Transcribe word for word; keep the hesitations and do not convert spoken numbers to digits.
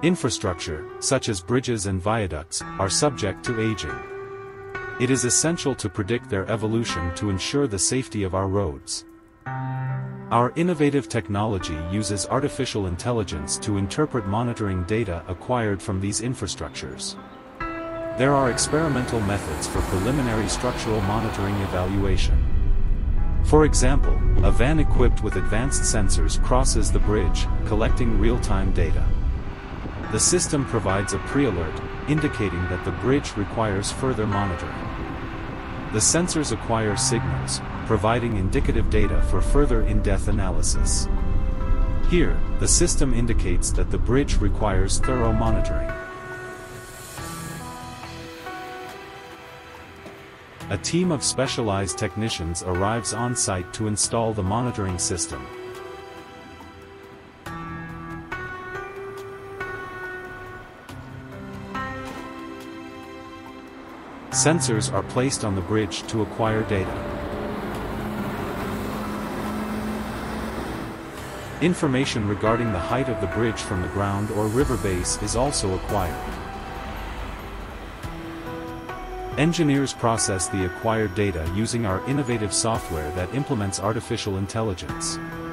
Infrastructure, such as bridges and viaducts, are subject to aging. It is essential to predict their evolution to ensure the safety of our roads. Our innovative technology uses artificial intelligence to interpret monitoring data acquired from these infrastructures. There are experimental methods for preliminary structural monitoring evaluation. For example, a van equipped with advanced sensors crosses the bridge, collecting real-time data. The system provides a pre-alert, indicating that the bridge requires further monitoring. The sensors acquire signals, providing indicative data for further in-depth analysis. Here, the system indicates that the bridge requires thorough monitoring. A team of specialized technicians arrives on site to install the monitoring system. Sensors are placed on the bridge to acquire data. Information regarding the height of the bridge from the ground or river base is also acquired. Engineers process the acquired data using our innovative software that implements artificial intelligence.